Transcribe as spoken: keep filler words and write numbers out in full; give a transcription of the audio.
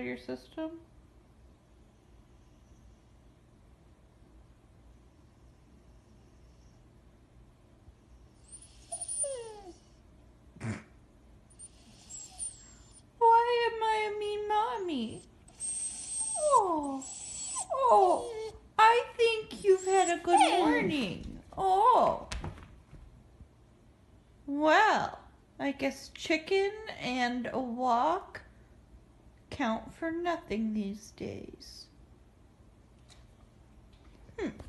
your system? Why am I a mean mommy? Oh, oh, I think you've had a good morning. Oh, well, I guess chicken and a walk count for nothing these days. Hmm.